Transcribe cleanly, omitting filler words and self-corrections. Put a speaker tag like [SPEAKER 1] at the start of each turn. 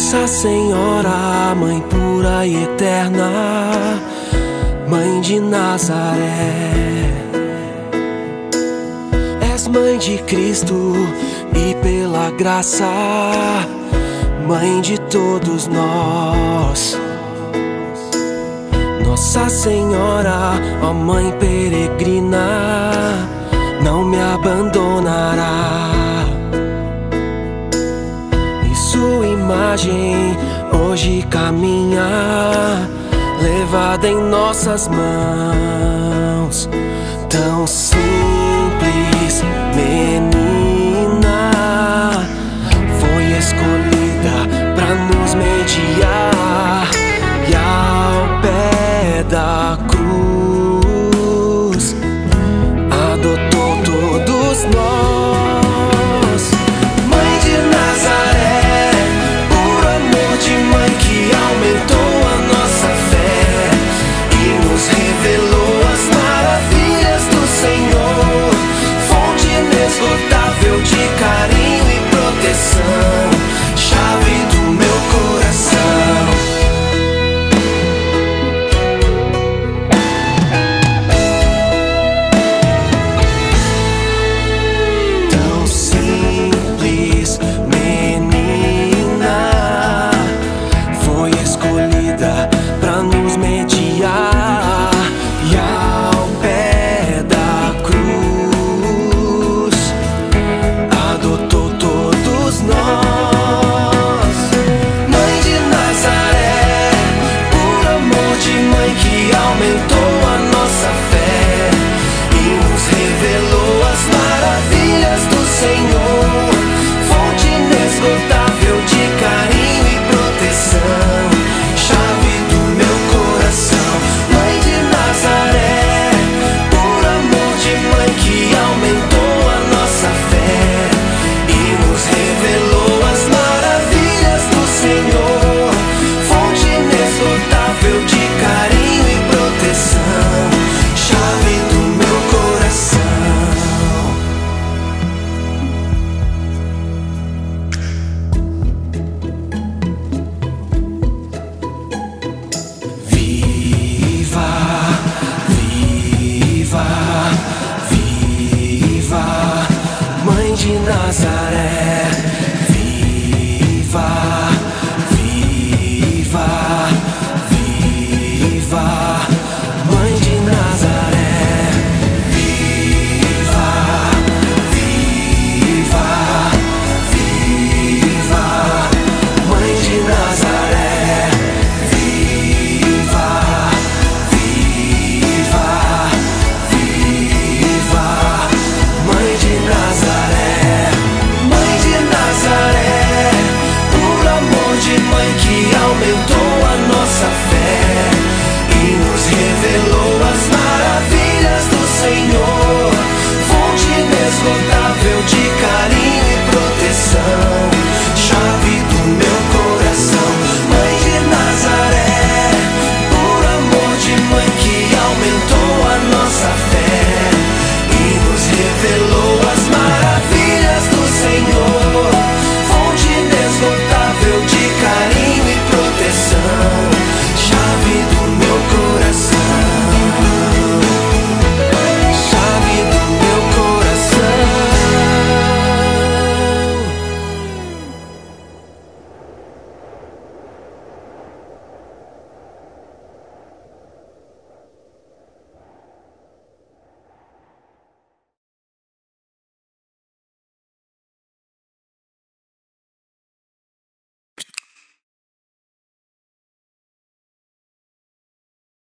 [SPEAKER 1] Nossa Senhora, Mãe pura e eterna, Mãe de Nazaré, és Mãe de Cristo e pela graça, Mãe de todos nós. Nossa Senhora, ó Mãe peregrina, não me abandonará. E sua imagem hoje caminha, levada em nossas mãos. Tão simples, menina, foi escolhida pra nos mediar, e ao pé da cruz adotou todos nós. Mãe de Nazaré, puro amor de mãe que aumentou a nossa fé e nos revelou as maravilhas do Senhor, fonte inesgotável de carinho e proteção, chave do meu coração. Tão simples, menina, foi escolhida pra nos mediar, e ao pé da cruz adotou todos nós. Mãe de Nazaré, puro amor de mãe que aumentou a nossa fé e nos revelou as maravilhas do Senhor, fonte inesgotável de carinho e proteção, chave do meu coração. Mãe de Nazaré, puro amor de mãe que aumentou a nossa fé e nos revelou as maravilhas do Senhor, fonte inesgotável de carinho e proteção, chave do meu coração. Viva, viva, viva, Mãe de Nazaré.